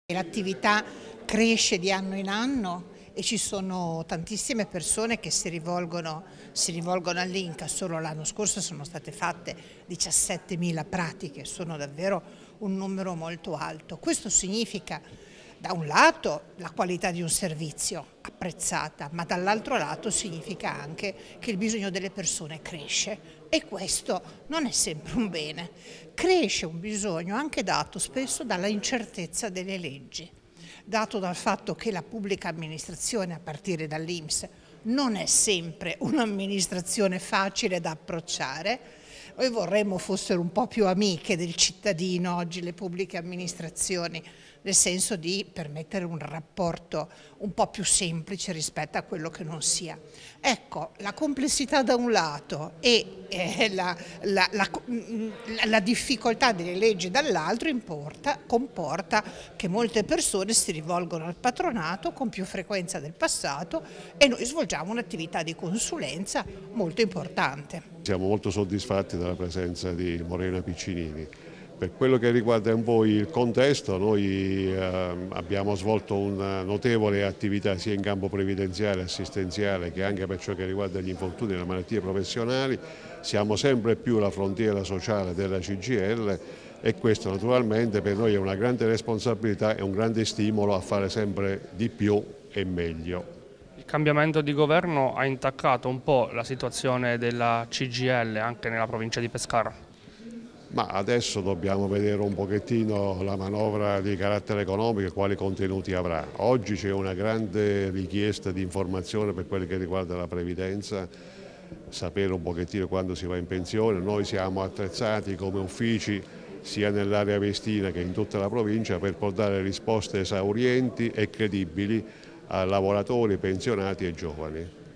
L'attività cresce di anno in anno e ci sono tantissime persone che si rivolgono all'Inca. Solo l'anno scorso sono state fatte 17.000 pratiche, sono davvero un numero molto alto. Questo significa da un lato la qualità di un servizio apprezzata, ma dall'altro lato significa anche che il bisogno delle persone cresce e questo non è sempre un bene. Cresce un bisogno anche dato spesso dalla incertezza delle leggi, dato dal fatto che la pubblica amministrazione, a partire dall'INPS, non è sempre un'amministrazione facile da approcciare. Noi vorremmo fossero un po' più amiche del cittadino oggi le pubbliche amministrazioni, nel senso di permettere un rapporto un po' più semplice rispetto a quello che non sia. Ecco, la complessità da un lato e la difficoltà delle leggi dall'altro comporta che molte persone si rivolgono al patronato con più frequenza del passato e noi svolgiamo un'attività di consulenza molto importante. Siamo molto soddisfatti della presenza di Morena Piccinini. Per quello che riguarda un po' il contesto, noi abbiamo svolto una notevole attività sia in campo previdenziale, assistenziale che anche per ciò che riguarda gli infortuni e le malattie professionali. Siamo sempre più la frontiera sociale della CGIL e questo naturalmente per noi è una grande responsabilità e un grande stimolo a fare sempre di più e meglio. Il cambiamento di governo ha intaccato un po' la situazione della CGIL anche nella provincia di Pescara. Ma adesso dobbiamo vedere un pochettino la manovra di carattere economico e quali contenuti avrà. Oggi c'è una grande richiesta di informazione per quello che riguarda la previdenza, sapere un pochettino quando si va in pensione. Noi siamo attrezzati come uffici sia nell'area vestina che in tutta la provincia per dare risposte esaurienti e credibili a lavoratori, pensionati e giovani.